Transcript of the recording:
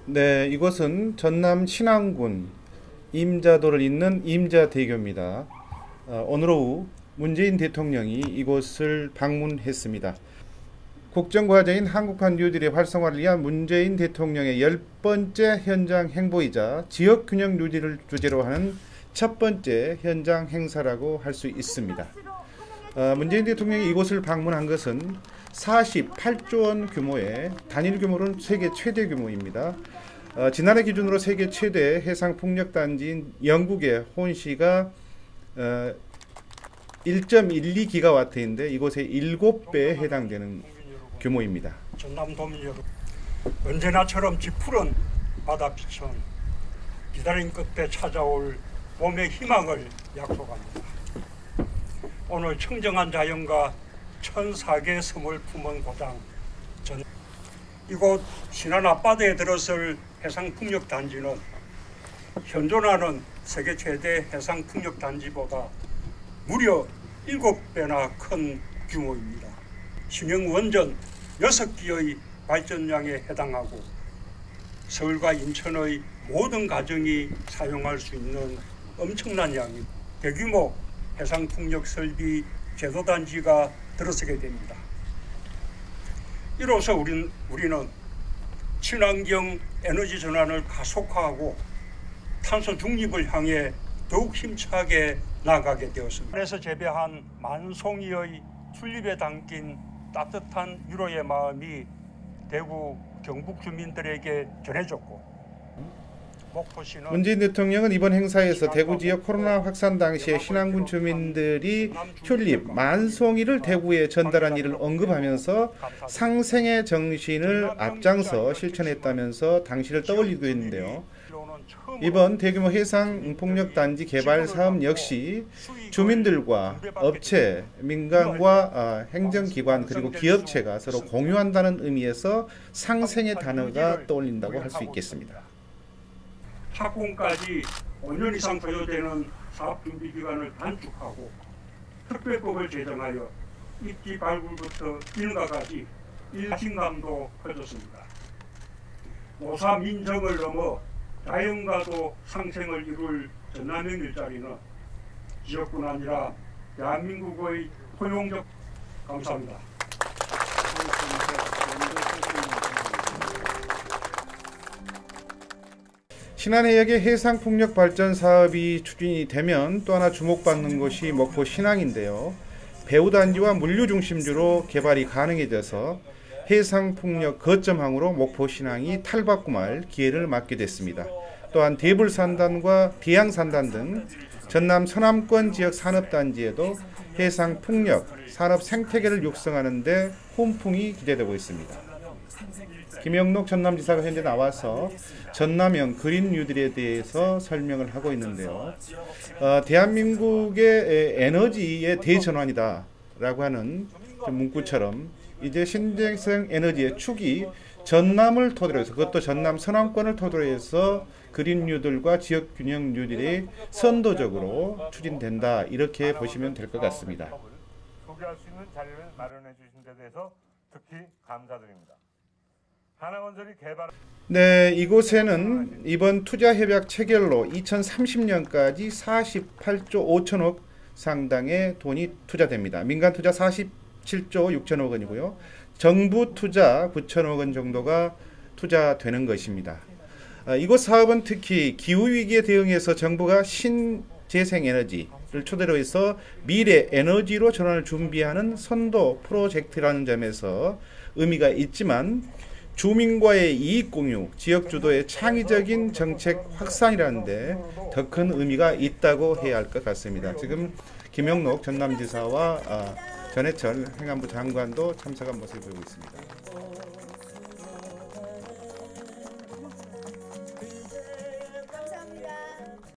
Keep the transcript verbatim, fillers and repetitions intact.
네, 이곳은 전남 신안군 임자도를 잇는 임자대교입니다. 어, 오늘 오후 문재인 대통령이 이곳을 방문했습니다. 국정과제인 한국판 뉴딜의 활성화를 위한 문재인 대통령의 열 번째 현장 행보이자 지역균형 뉴딜을 주제로 하는 첫 번째 현장 행사라고 할 수 있습니다. 어, 문재인 대통령이 이곳을 방문한 것은 사십팔조 원 규모의 단일 규모로는 세계 최대 규모입니다. 어, 지난해 기준으로 세계 최대 해상풍력단지인 영국의 혼시가 어, 일 점 일이 기가와트인데 이곳의 일곱 배에 해당되는 규모입니다. 전남도민 여러분, 언제나처럼 짙푸른 바다빛은 기다림 끝에 찾아올 봄의 희망을 약속합니다. 오늘 청정한 자연과 천사계 섬을 품은 고장 전 이곳 신안 앞바다에 들어설 해상풍력단지는 현존하는 세계 최대 해상풍력단지보다 무려 일곱 배나 큰 규모입니다. 신형 원전 여섯 기의 발전량에 해당하고 서울과 인천의 모든 가정이 사용할 수 있는 엄청난 양인 대규모 해상풍력 설비 제도단지가 들어서게 됩니다. 이로써 우린, 우리는 친환경 에너지 전환을 가속화하고 탄소 중립을 향해 더욱 힘차게 나아가게 되었습니다. 그래서 재배한 만송이의 튤립에 담긴 따뜻한 위로의 마음이 대구 경북 주민들에게 전해졌고, 문재인 대통령은 이번 행사에서 대구 지역 코로나 확산 당시에 신안군 주민들이 튤립, 만송이를 대구에 전달한 일을 언급하면서 상생의 정신을 앞장서 실천했다면서 당시를 떠올리고 있는데요. 이번 대규모 해상풍력단지 개발 사업 역시 주민들과 업체, 민간과 행정기관 그리고 기업체가 서로 공유한다는 의미에서 상생의 단어가 떠올린다고 할 수 있겠습니다. 착공까지 오 년 이상 소요되는 사업준비기간을 단축하고 특별법을 제정하여 입지 발굴부터 일가까지 일신감도 커졌습니다. 노사 민정을 넘어 자연과도 상생을 이룰 전남형 일자리는 지역뿐 아니라 대한민국의 포용적 감사합니다. 신안해역의 해상풍력 발전 사업이 추진이 되면 또 하나 주목받는 곳이 목포 신항인데요. 배후단지와 물류 중심주로 개발이 가능해져서 해상풍력 거점항으로 목포 신항이 탈바꿈할 기회를 맞게 됐습니다. 또한 대불산단과 대양산단 등 전남 서남권 지역 산업단지에도 해상풍력 산업 생태계를 육성하는 데 훈풍이 기대되고 있습니다. 김영록 전남지사가 현재 나와서 전남형 그린 뉴딜에 대해서 설명을 하고 있는데요. 어, 대한민국의 에너지의 대전환이다 라고 하는 문구처럼 이제 신재생 에너지의 축이 전남을 토대로 해서, 그것도 전남 서남권을 토대로 해서 그린 뉴딜과 지역 균형 뉴딜이 선도적으로 추진된다, 이렇게 보시면 될 것 같습니다. 소개할 수 있는 자리를 마련해 주신 데 대해서 특히 감사드립니다. 하나건설이 개발... 네, 이곳에는 이번 투자협약 체결로 이천삼십 년까지 사십팔조 오천억 상당의 돈이 투자됩니다. 민간 투자 사십칠조 육천억 원이고요. 정부 투자 구천억 원 정도가 투자되는 것입니다. 아, 이곳 사업은 특히 기후위기에 대응해서 정부가 신재생에너지를 토대로 해서 미래 에너지로 전환을 준비하는 선도 프로젝트라는 점에서 의미가 있지만, 주민과의 이익공유, 지역주도의 창의적인 정책 확산이라는 데 더 큰 의미가 있다고 해야 할 것 같습니다. 지금 김영록 전남지사와 전해철 행안부 장관도 참석한 모습을 보이고 있습니다.